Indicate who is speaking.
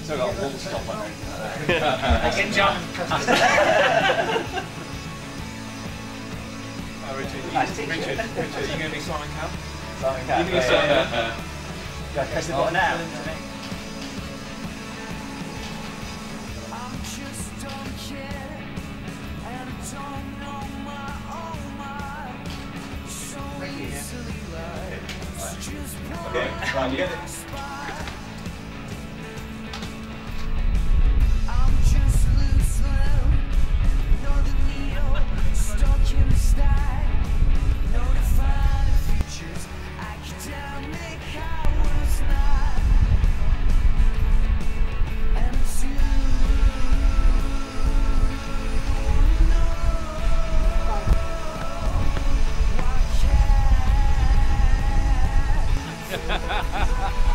Speaker 1: Still got a wall stop on it.
Speaker 2: I can jump.
Speaker 1: Richard,
Speaker 2: Nice
Speaker 1: are you going to be Simon Cowell?
Speaker 2: Simon
Speaker 1: You can be Simon Cowell.
Speaker 2: Yeah, press the button now.
Speaker 1: Okay, right, you get it.
Speaker 3: Ha ha ha ha!